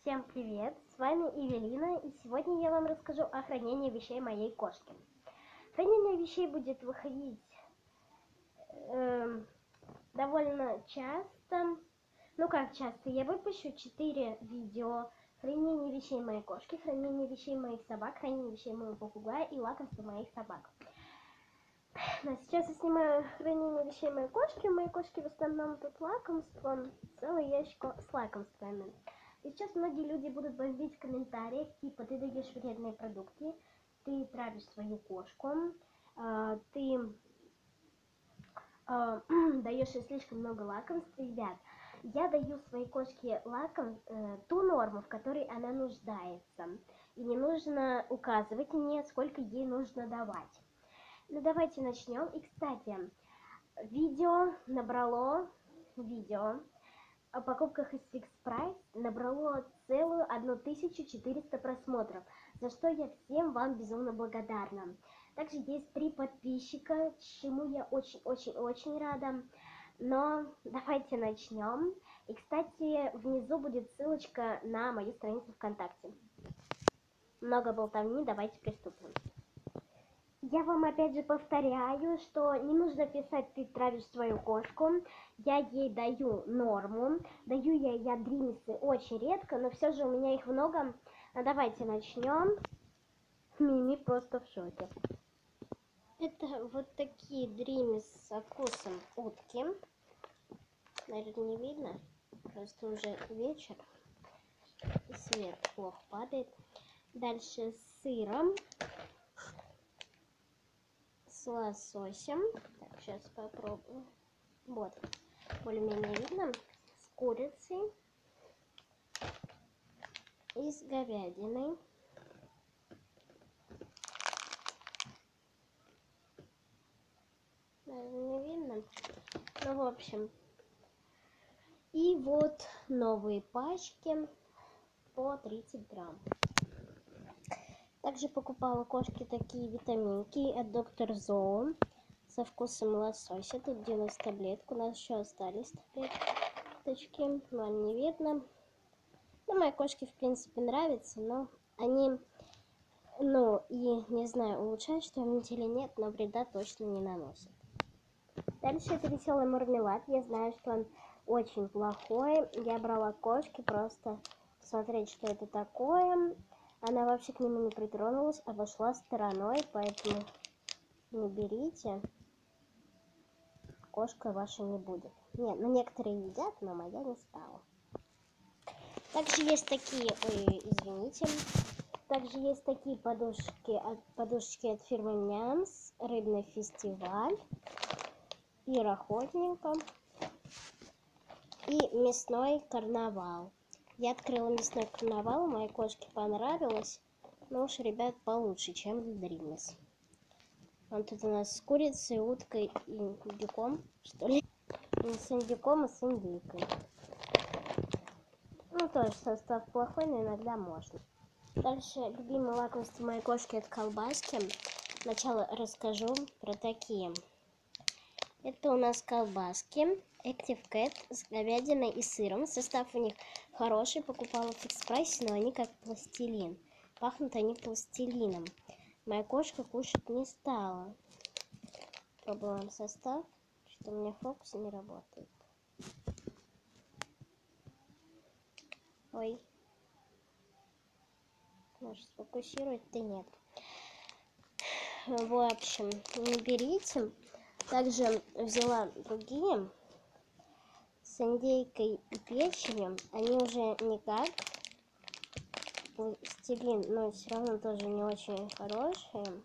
Всем привет! С вами Эвелина, и сегодня я вам расскажу о хранении вещей моей кошки. Хранение вещей будет выходить довольно часто. Ну как часто? Я выпущу 4 видео. Хранение вещей моей кошки, хранение вещей моих собак, хранение вещей моего попугая и лакомства моих собак. Но сейчас я снимаю хранение вещей моей кошки. У моей кошки в основном тут лакомство, целый ящик с лакомствами. И сейчас многие люди будут бомбить в комментариях, типа ты даешь вредные продукты, ты травишь свою кошку, ты даешь ей слишком много лакомств. Ребят, я даю своей кошке ту норму, в которой она нуждается. И не нужно указывать мне, сколько ей нужно давать. Ну давайте начнем. И кстати, видео о покупках из Fix Price набрало целую 1400 просмотров, за что я всем вам безумно благодарна. Также есть 3 подписчика, чему я очень-очень-очень рада. Но давайте начнем. И, кстати, внизу будет ссылочка на мою страницу ВКонтакте. Много болтовни, давайте приступим. Я вам опять же повторяю, что не нужно писать «ты травишь свою кошку». Я ей даю норму. Даю я дримисы очень редко, но все же у меня их много. А давайте начнем. Мими просто в шоке. Это вот такие дримисы со вкусом утки. Наверное, не видно. Просто уже вечер. Свет плохо падает. Дальше с сыром. С лососем. Так, сейчас попробую. Вот, более-менее видно. С курицей и с говядиной. Наверное, не видно. Ну, в общем. И вот новые пачки по 30 грамм. Также покупала кошке такие витаминки от Доктор Зоо со вкусом лосося. Тут 90 таблеток. У нас еще остались таблеточки, но не видно. Ну, моей кошке, в принципе, нравится, но они, и не знаю, улучшают что-нибудь или нет, но вреда точно не наносят. Дальше это веселый мармелад. Я знаю, что он очень плохой. Я брала кошке просто посмотреть, что это такое. Она вообще к нему не притронулась, обошла стороной, поэтому не берите. Кошка ваша не будет. Нет, ну некоторые едят, но моя не стала. Также есть такие, извините. Также есть такие подушечки от фирмы Нямс, рыбный фестиваль, пир охотника и мясной карнавал. Я открыла мясной карнавал, моей кошке понравилось, но уж, ребят, получше, чем Дримис. Он тут у нас с курицей, уткой и индюком, что ли? Не с индюком, а с индейкой. Ну, тоже состав плохой, но иногда можно. Дальше любимое лакомство моей кошки — это колбаски. Сначала расскажу про такие. Это у нас колбаски Active Cat с говядиной и сыром. Состав у них хороший. Покупала в Fix Price, но они как пластилин. Пахнут они пластилином. Моя кошка кушать не стала. Пробуем состав. Что-то у меня фокус не работает. Ой. Может, сфокусировать-то нет. В общем, не берите. Также взяла другие с индейкой и печенью. Они уже не как пластилин, но все равно тоже не очень хорошие.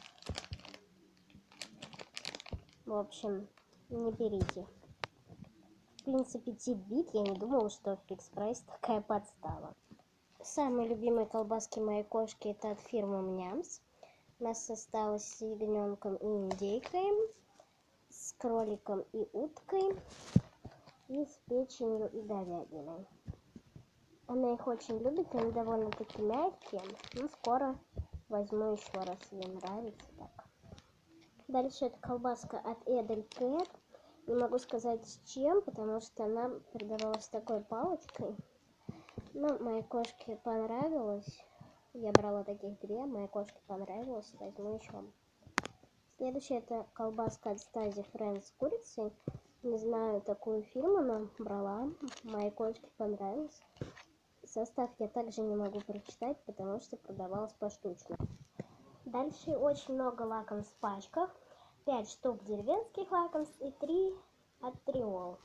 В общем, не берите. В принципе, типбит, я не думала, что в Fix Price такая подстава. Самые любимые колбаски моей кошки — это от фирмы Нямс. У нас осталось с ягненком и индейкой, с кроликом и уткой, и с печенью и говядиной. Она их очень любит, они довольно-таки мягкие. Ну, скоро возьму еще раз, ей нравится так. Дальше это колбаска от Edelcat. Не могу сказать с чем, потому что она продавалась такой палочкой. Ну, моей кошке понравилось. Я брала таких 2, моей кошке понравилось, возьму еще. Следующая это колбаска от Стази Фрэнс с курицей. Не знаю такую фирму, но брала. Моей кошке понравилось. Состав я также не могу прочитать, потому что продавалась поштучно. Дальше очень много лакомств в пачках. 5 штук деревенских лакомств и 3 от Триол.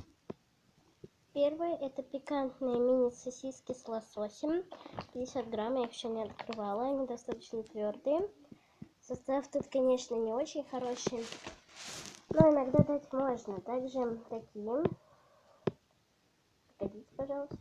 Первое это пикантные мини-сосиски с лососем. 50 грамм, я их еще не открывала, они достаточно твердые. Состав тут, конечно, не очень хороший, но иногда дать можно. Также такие, погодите, пожалуйста.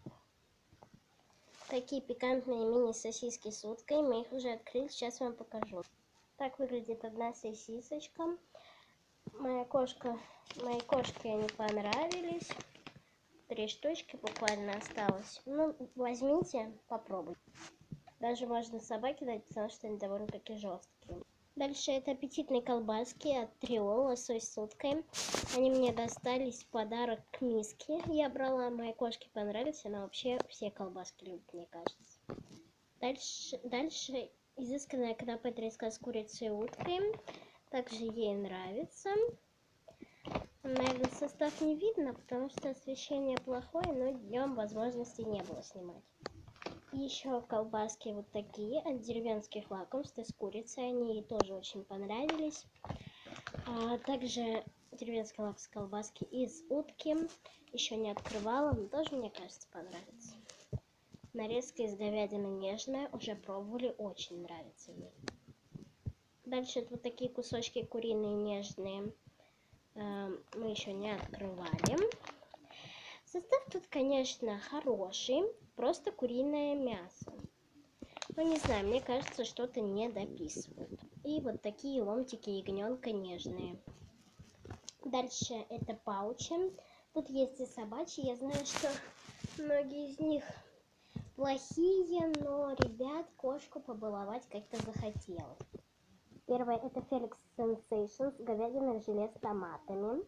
Такие пикантные мини-сосиски с уткой, мы их уже открыли, сейчас вам покажу. Так выглядит одна сосисочка. Моей кошке они понравились. 3 штучки буквально осталось. Ну, возьмите, попробуйте. Даже можно собаке дать, потому что они довольно-таки жесткие. Дальше это аппетитные колбаски от Триол, лосось с уткой. Они мне достались в подарок к миске. Я брала, моей кошке понравились, она вообще все колбаски любит, мне кажется. Дальше изысканная канапе треска с курицей и уткой. Также ей нравится. Наверное, состав не видно, потому что освещение плохое, но днем возможности не было снимать. И еще колбаски вот такие от деревенских лакомств с курицей, они ей тоже очень понравились. А также деревенские лакомств колбаски из утки, еще не открывала, но тоже, мне кажется, понравится. Нарезка из говядины нежная, уже пробовали, очень нравится ей. Дальше это вот такие кусочки куриные нежные, мы еще не открывали. Состав тут, конечно, хороший, просто куриное мясо. Ну, не знаю, мне кажется, что-то не дописывают. И вот такие ломтики ягненка нежные. Дальше это паучи. Тут есть и собачьи. Я знаю, что многие из них плохие, но, ребят, кошку побаловать как-то захотелось. Первое это Felix Sensations, говядина желе с томатами.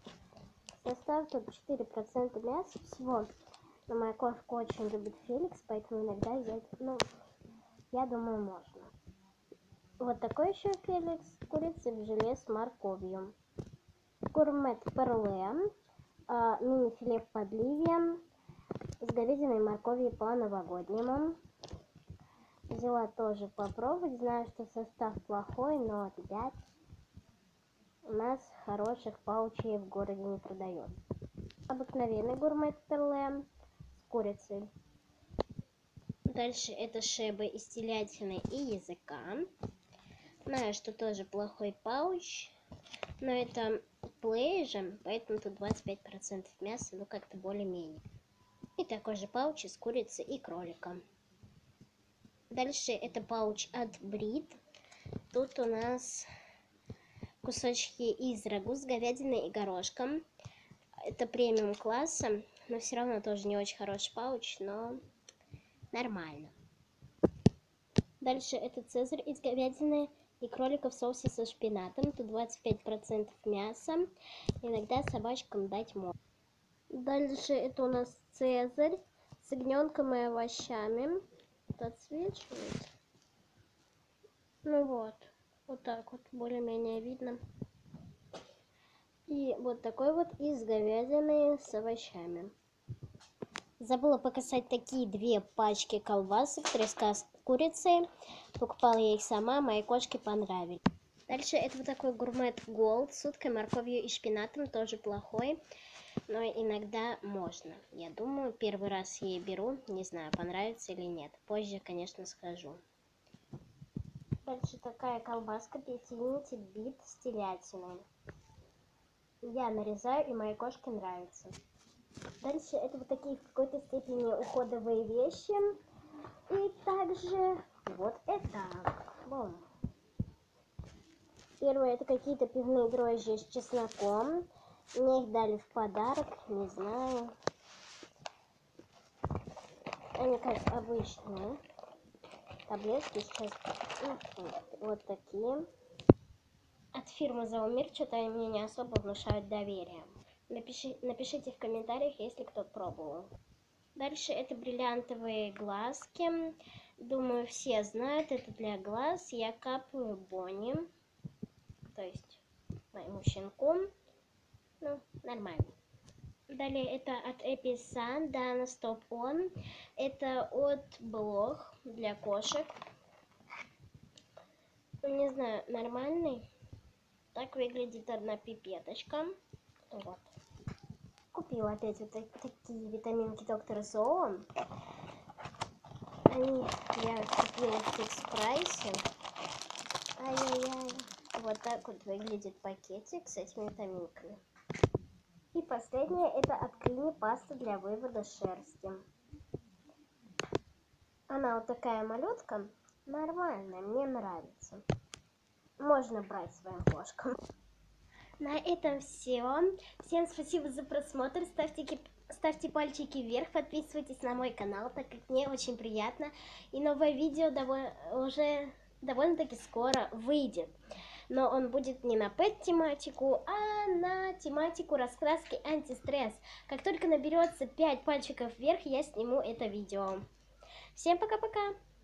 Состав тут 4% мяса всего. Но моя кошка очень любит Феликс, поэтому иногда взять, ну, я думаю, можно. Вот такой еще Феликс, курица в желе с морковью. Гурмет Перле, мини-филе в подливе, с говядиной и морковью по-новогоднему. Взяла тоже попробовать, знаю, что состав плохой, но, ребят, у нас хороших паучей в городе не продают. Обыкновенный гурмет Перле с курицей. Дальше это шебы из телятины и языка. Знаю, что тоже плохой пауч, но это плей же, поэтому тут 25% мяса, ну как-то более-менее. И такой же пауч из курицы и кролика. Дальше это пауч от Брит. Тут у нас кусочки из рагу с говядиной и горошком. Это премиум класса, но все равно тоже не очень хороший пауч, но нормально. Дальше это цезарь из говядины и кролика в соусе со шпинатом. Тут 25% мяса. Иногда собачкам дать можно. Дальше это у нас цезарь с ягненком и овощами. Тут отсвечивает. Ну вот. Вот так вот более-менее видно. И вот такой вот из говядины с овощами. Забыла показать такие 2 пачки колбасок, треска с курицей. Покупала я их сама, моей кошке понравились. Дальше это вот такой гурмет голд с уткой, морковью и шпинатом, тоже плохой, но иногда можно. Я думаю, первый раз я беру, не знаю, понравится или нет. Позже, конечно, схожу. Дальше такая колбаска Пятинити бит с телятиной. Я нарезаю, и моей кошке нравится. Дальше это вот такие в какой-то степени уходовые вещи. И также вот это. Бом. Первое это какие-то пивные дрожжи с чесноком. Мне их дали в подарок, не знаю. Они как обычные. Таблетки сейчас вот такие. От фирмы Зоомир что-то они мне не особо внушают доверие. Напишите в комментариях, если кто пробовал. Дальше это бриллиантовые глазки. Думаю, все знают, это для глаз. Я капаю Бонни, то есть моему щенку. Ну, нормально. Далее это от Episan Dana Stop On. Это от Блох для кошек. Не знаю, нормальный. Так выглядит одна пипеточка. Вот. Купила опять вот такие витаминки Доктор Зоо. Они я купила в Фикс Прайсе. Ай-яй-яй. Вот так вот выглядит пакетик с этими витаминками. И последнее это от Клини паста для вывода шерсти. Она вот такая малютка. Нормальная, мне нравится. Можно брать своим кошкам. На этом все. Всем спасибо за просмотр. Ставьте пальчики вверх, подписывайтесь на мой канал, так как мне очень приятно. И новое видео уже довольно-таки скоро выйдет. Но он будет не на пэт-тематику, а на тематику раскраски антистресс. Как только наберется 5 пальчиков вверх, я сниму это видео. Всем пока-пока!